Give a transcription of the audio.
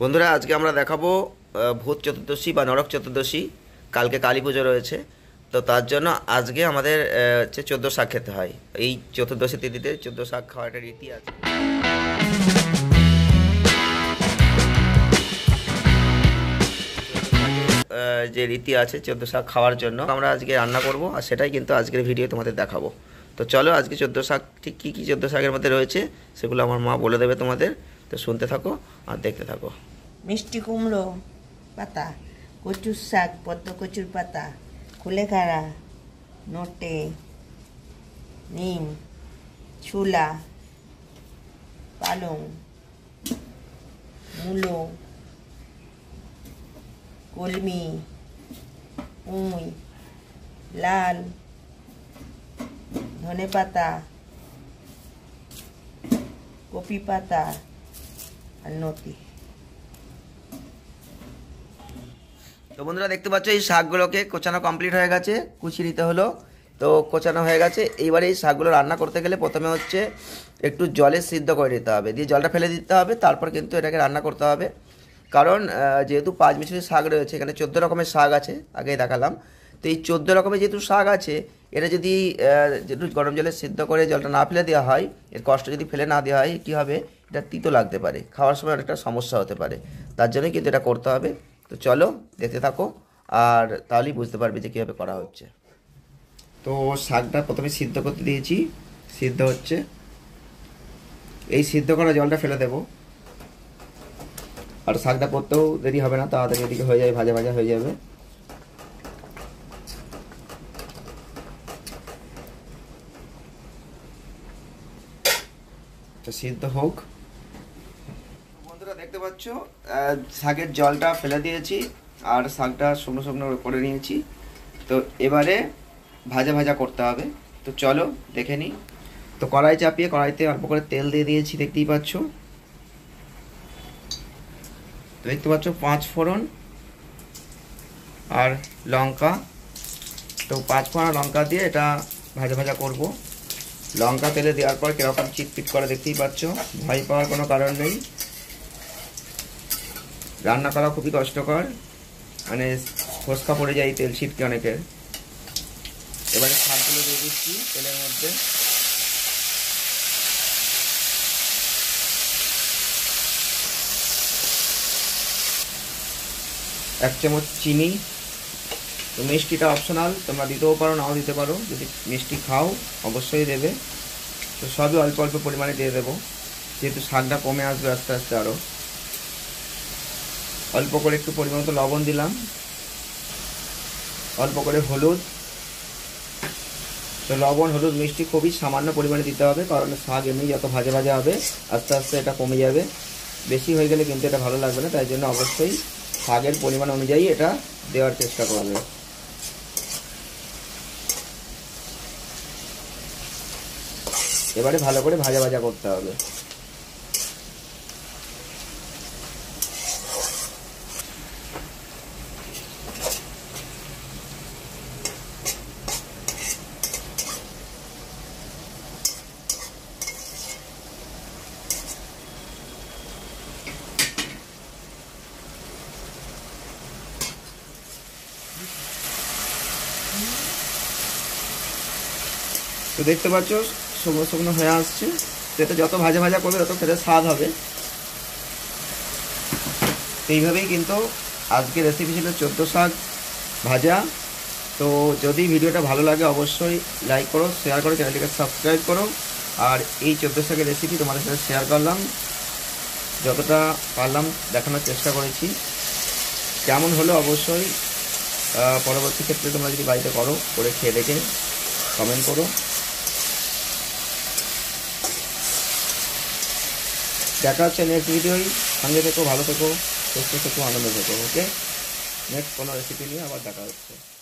বন্ধুরা আজকে আমরা দেখাবো ভূত চতুর্দশী বা নরক চতুর্দশী। কালকে কালী পুজো রয়েছে, তো তার জন্য আজকে আমাদের হচ্ছে 14 শাক খেতে হয়। এই চতুর্দশী তিথিতে 14 শাক খাওয়ার একটা রীতি আছে। যে রীতি আছে 14 শাক খাওয়ার জন্য আমরা আজকে রান্না করব, আর সেটাই কিন্তু আজকের ভিডিও তোমাদের দেখাবো। তো চলো আজকে 14 শাক ঠিক কী কী 14 শাকের মধ্যে রয়েছে সেগুলো আমার মা বলে দেবে তোমাদের। তো শুনতে থাকো আর দেখতে থাকো। মিষ্টি কুমড়ো পাতা, কচুর শাক, পদ্ম কচুর পাতা, কুলেখাড়া, নোটে, নিম, ছুলা, পালং, মূলো, কলমি, পুঁই, লাল, ধনে পাতা, কপি পাতা আর নতি। তো বন্ধুরা দেখতে পাচ্ছ এই শাকগুলোকে কোচানো কমপ্লিট হয়ে গেছে, কুচিয়ে নিতে হলো। তো কোচানো হয়ে গেছে। এইবারে এই শাকগুলো রান্না করতে গেলে প্রথমে হচ্ছে একটু জলে সিদ্ধ করে নিতে হবে, দিয়ে জলটা ফেলে দিতে হবে, তারপর কিন্তু এটাকে রান্না করতে হবে। কারণ যেহেতু 5 মিশালি শাক রয়েছে, এখানে 14 রকমের শাক আছে, আগেই দেখালাম। তো এই 14 রকমের যেহেতু শাক আছে, এটা যদি একটু গরম জলে সিদ্ধ করে জলটা না ফেলে দেওয়া হয়, এর কষ্ট যদি ফেলে না দেওয়া হয় কী হবে, এটা তিতো লাগতে পারে, খাওয়ার সময় অনেকটা সমস্যা হতে পারে। তার জন্যই কিন্তু এটা করতে হবে। তো চলো দেখতে থাকো, আর তাহলেই বুঝতে পারবে যে কীভাবে করা হচ্ছে। তো শাকটা প্রথমে সিদ্ধ করতে দিয়েছি, সিদ্ধ হচ্ছে। এই সিদ্ধ করা জলটা ফেলে দেবো, আর শাকটা করতেও দেরি হবে না, তাড়াতাড়ি এদিকে হয়ে যাবে, ভাজা ভাজা হয়ে যাবে। সিদ্ধ হোক। বন্ধুরা দেখতে পাচ্ছ শাকের জলটা ফেলে দিয়েছি, আর শাকটা শুকনো শুকনো করে নিয়েছি। তো এবারে ভাজা ভাজা করতে হবে। তো চলো দেখে নিই। তো কড়াই চাপিয়ে কড়াইতে অল্প করে তেল দিয়ে দিয়েছি, দেখতেই পাচ্ছ। তো দেখতে পাচ্ছ 5 ফোড়ন আর লঙ্কা। তো 5 ফোড়ন লঙ্কা দিয়ে এটা ভাজা ভাজা করব। লঙ্কা তেলে দেওয়ার পর কীরকম চিটপিট করে দেখতেই পাচ্ছ, ভয় পাওয়ার কোনো কারণ নেই। রান্না করা খুবই কষ্টকর, মানে ফোসকা পড়ে যায় তেল ছিটকে অনেকের। এবারে শাকগুলো দিয়ে দিচ্ছি তেলের মধ্যে। এক চামচ চিনি। তো মিষ্টিটা অপশনাল, তোমরা দিতেও পারো নাও দিতে পারো, যদি মিষ্টি খাও অবশ্যই দেবে। তো সবই অল্প অল্প পরিমাণে দিয়ে দেবো, যেহেতু শাকটা কমে আসবে আস্তে আস্তে। আরও অল্প করে একটু পরিমাণ মতো লবণ দিলাম, অল্প করে হলুদ। তো লবণ হলুদ মিষ্টি খুবই সামান্য পরিমাণে দিতে হবে, কারণ শাক এমনি যত ভাজা ভাজা হবে আস্তে আস্তে এটা কমে যাবে। বেশি হয়ে গেলে কিন্তু এটা ভালো লাগবে না, তাই জন্য অবশ্যই শাকের পরিমাণ অনুযায়ী এটা দেওয়ার চেষ্টা করবে। এবারে ভালো করে ভাজা ভাজা করতে হবে। তো দেখতে পাচ্ছ শুকনো শুকনো হয়ে আসছে। তো এটা যত ভাজা ভাজা করবে তত খেতে স্বাদ হবে। এইভাবেই কিন্তু আজকে রেসিপি ছিল 14 শাক ভাজা। তো যদি ভিডিওটা ভালো লাগে অবশ্যই লাইক করো, শেয়ার করো, চ্যানেলটিকে সাবস্ক্রাইব করো। আর এই 14 শাকের রেসিপি তোমাদের সাথে শেয়ার করলাম, যতটা পারলাম দেখানোর চেষ্টা করেছি। কেমন হলো অবশ্যই পরবর্তী ক্ষেত্রে তোমরা যদি বাড়িতে করো, করে খেয়ে দেখে কমেন্ট করো। দেখা হচ্ছে নেক্সট ভিডিওই। সঙ্গে থেকো, ভালো থেকো, সুস্থ থেকো, আনন্দ থেকো। ওকে, নেক্সট কোনো রেসিপি নিয়ে আবার দেখা হচ্ছে।